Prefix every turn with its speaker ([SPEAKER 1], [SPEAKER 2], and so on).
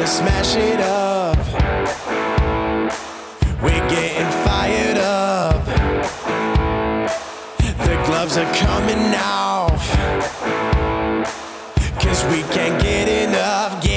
[SPEAKER 1] smash it up. We're getting fired up. The gloves are coming off, 'cause we can't get enough.